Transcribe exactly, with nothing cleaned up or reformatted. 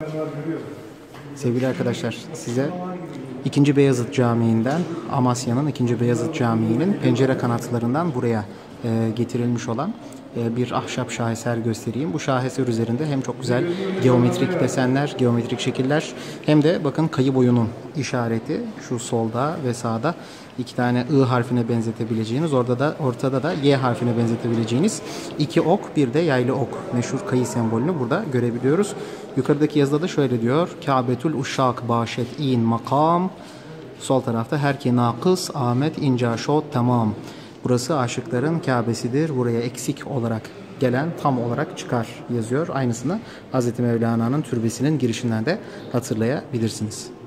Sevgili arkadaşlar, size ikinci. Beyazıt Camii'nden, Amasya'nın ikinci. Beyazıt Camii'nin pencere kanatlarından buraya e, getirilmiş olan e, bir ahşap şaheser göstereyim. Bu şaheser üzerinde hem çok güzel geometrik desenler, geometrik şekiller hem de bakın kayı boyunun işareti şu solda ve sağda iki tane I harfine benzetebileceğiniz, orada da ortada da Y harfine benzetebileceğiniz iki ok, bir de yaylı ok, meşhur kayı sembolünü burada görebiliyoruz. Yukarıdaki yazıda da şöyle diyor: Kâbetül uşşak başet in makam. Sol tarafta herke nakıs Ahmet inca şot tamam. Burası aşıkların Kabe'sidir. Buraya eksik olarak gelen tam olarak çıkar yazıyor. Aynısını Hazreti Mevlana'nın türbesinin girişinden de hatırlayabilirsiniz.